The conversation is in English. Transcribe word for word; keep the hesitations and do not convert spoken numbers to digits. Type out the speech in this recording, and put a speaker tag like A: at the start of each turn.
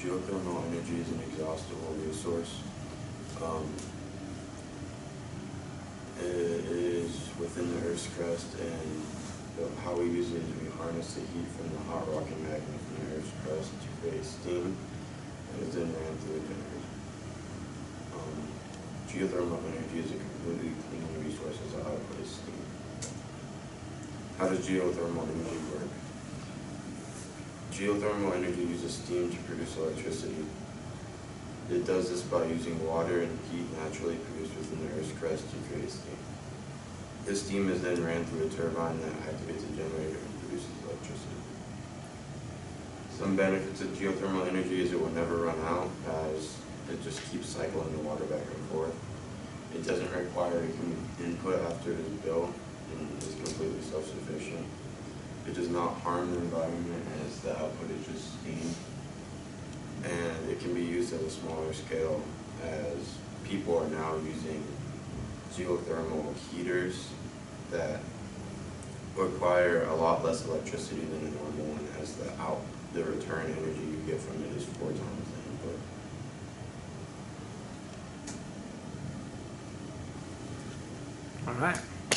A: Geothermal energy is an exhaustible resource. Um, it is within the Earth's crust, and the, how we use it is we harness the heat from the hot rock and magma from the Earth's crust to create steam, and is then ran through a generator. Um, geothermal energy is a completely clean resource as a output is steam. How does geothermal energy work? Geothermal energy uses steam to produce electricity. It does this by using water and heat naturally produced within the Earth's crust to create steam. This steam is then ran through a turbine that activates a generator and produces electricity. Some benefits of geothermal energy is it will never run out, as it just keeps cycling the water back and forth. It doesn't require input after it is built, and is completely self-sufficient. It does not harm the environment, as the output is just steam. And it can be used at a smaller scale, as people are now using geothermal heaters that require a lot less electricity than a normal one, as the out the return energy you get from it is four times the input.
B: All right.